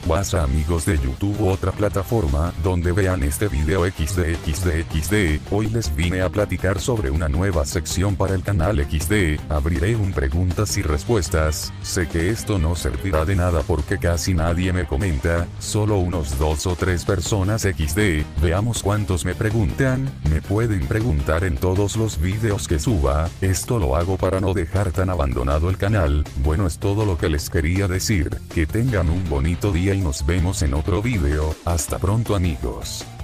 WhatsApp amigos de YouTube u otra plataforma donde vean este video XD. Hoy les vine a platicar sobre una nueva sección para el canal XD, abriré un preguntas y respuestas. Sé que esto no servirá de nada porque casi nadie me comenta, solo unos 2 o 3 personas XD, veamos cuántos me preguntan. Me pueden preguntar en todos los videos que suba, esto lo hago para no dejar tan abandonado el canal. Bueno, es todo lo que les quería decir, que tengan un bonito día y nos vemos en otro video. Hasta pronto amigos.